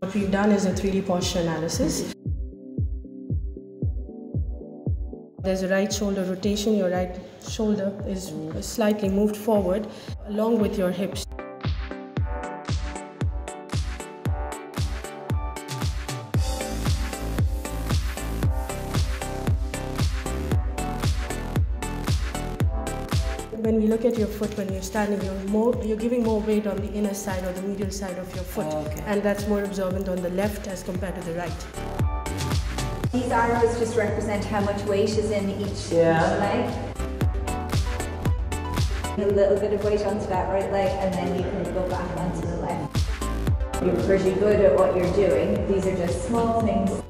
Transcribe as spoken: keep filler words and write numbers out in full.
What we've done is a three D posture analysis. There's a right shoulder rotation. Your right shoulder is slightly moved forward along with your hips. When we look at your foot when you're standing, you're, more, you're giving more weight on the inner side or the medial side of your foot. Oh, okay. And that's more absorbent on the left as compared to the right. These arrows just represent how much weight is in each, yeah. each leg. A little bit of weight onto that right leg and then you can go back onto the left. You're pretty good at what you're doing. These are just small things